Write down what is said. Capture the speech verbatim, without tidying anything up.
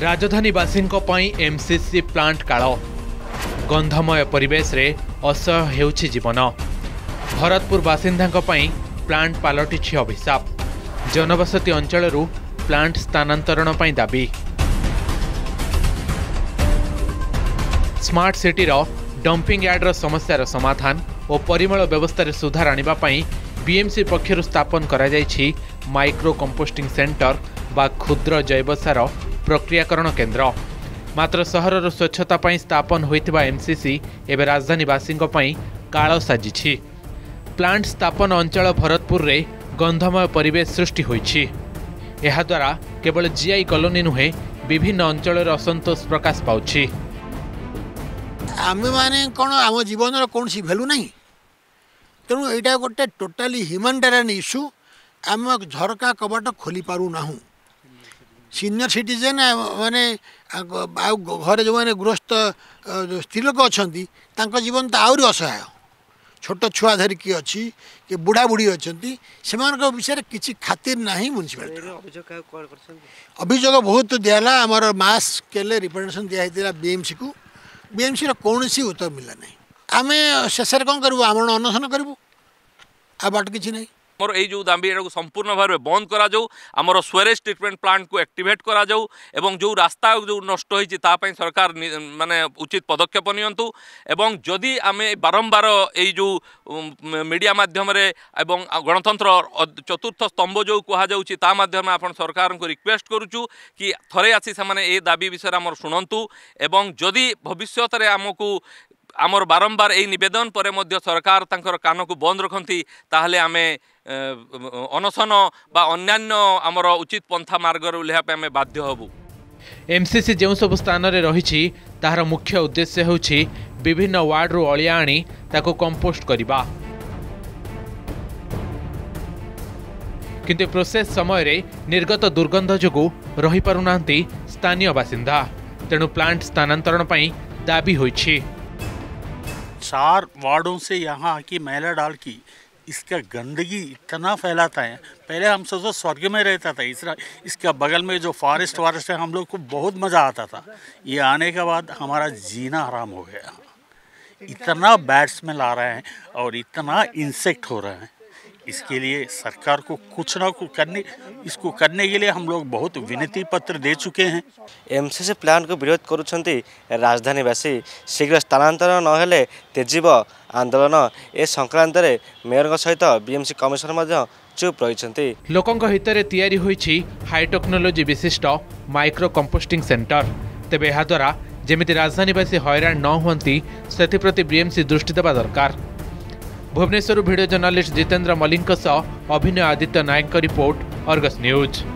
राजधानीवासी MCC plant काल गंधमय परिवेश रे असह्य हेउछि जीवन। भरतपुर बासिंदा प्लांट पलटि अभिशाप। जनबसति अंचल प्लांट स्थानांतरण पई दाबी। स्मार्ट सिटी रो डंपिंग यार्ड समस्यार समाधान और परिमल व्यवस्था सुधार आनिबा पई बीएमसी पक्षरु स्थापन करा जायछि माइक्रो कंपोस्टिंग सेंटर बा क्षुद्र जैवसार प्रक्रियाकरण केन्द्र। मात्र सहरर स्वच्छता पई स्थापन होइतिबा एमसीसी एवं राजधानीवासी काल साजिछि। प्लांट स्थापन अंचल भरतपुर रे गंधमय परिवेश सृष्टि होइछि। एहा द्वारा केवल जीआई कॉलोनी नुहे विभिन्न अंचल असंतोष प्रकाश पाउछि। आमे माने कोन आम जीवन कौन सी भैल्यू नहीं, तेणु यहाँ गोटे टोटाली ह्यूमानिटेरियन इश्यू। आम झरका कबाट खोली पारू नाहू। सीनियर सिटीजेन माने घरे जो मैंने गृहस्थ स्त्री लोक अच्छा जीवन तो आहरी असहाय। छोट छुआ धरिकी अच्छी कि बुढ़ा बुढ़ी अच्छा से विषय किसी खातिर ना म्यूनिसिपालिटी अभियोग बहुत दिहला। आमर मास स्केल रिप्रेजेंटेशन दिखाई बीएमसी को। बीएमसी कौन सी उत्तर मिलला नहीं। आम शेष कौन करूँ आम अनशन करूँ आ बाट कि नहीं। मोर यही जो दाबी को संपूर्ण भाव में बंद करा जाऊ। आमर स्वेरेज ट्रिटमेंट प्लांट को एक्टिवेट करा जाऊ एवं जो रास्ता जो नष्ट होइछि ता पई सरकार माने उचित पदक्षेप नियंतु। एवं जदि आमे बारंबार यही जो मीडिया माध्यम रे एवं गणतंत्र चतुर्थ स्तंभ जो कहा जाउछि ता माध्यम आपण सरकार को रिक्वेस्ट करूछु कि थरे आसी से माने ए दाबी विषय आमर सुनंतु। एवं जदि भविष्यत रे आमको आमर बारंबार यही निवेदन पर मध्य सरकार तांकर कान को बंद रखती ताहले आमे अनशन बा अन्यान्य आमर उचित पंथा मार्ग उल्लेहा पे आमे बाध्य हबु। एमसीसी जो सब स्थान रे रहिछि ताहार मुख्य उद्देश्य होछि विभिन्न वार्ड रु अलिया आनी ताको कंपोस्ट करिबा। किंतु प्रोसेस समय रे निर्गत दुर्गंध जोगु रहि पारुनांती स्थानीय बासिंदा। तेणु प्लांट स्थानांतरण पई दाबी होइछि। चार वार्डों से यहाँ की मैला डाल की इसका गंदगी इतना फैलाता है। पहले हम सोचो स्वर्ग में रहता था। इस इसका बगल में जो फॉरेस्ट वारेस्ट है हम लोग को बहुत मज़ा आता था। ये आने के बाद हमारा जीना हराम हो गया। इतना बैड स्मेल आ रहा है और इतना इंसेक्ट हो रहा है। इसके लिए सरकार को कुछ ना कुछ करने इसको करने के लिए हम लोग बहुत विनती पत्र दे चुके हैं। एमसीसी प्लांट को विरोध करुछंती राजधानीवासी। शीघ्र स्थानांतरण नहेले तेजीब आंदोलन ए संक्रांत रे मेयर सहित बीएमसी कमिशनर मध्य चुप रहिछंती। लोकंक हितरे तयारी होईछि हाई टेक्नोलोजी विशिष्ट माइक्रो कंपोस्टिंग सेंटर। तेबे एहा द्वारा जेमिति राजधानीवासी हैरान न हुअंती सेथिप्रति बीएमसी दृष्टि देबा दरकार। Bhubaneswar video journalist Jitendra Malik Abhinay Aditya Nayak report Argus news.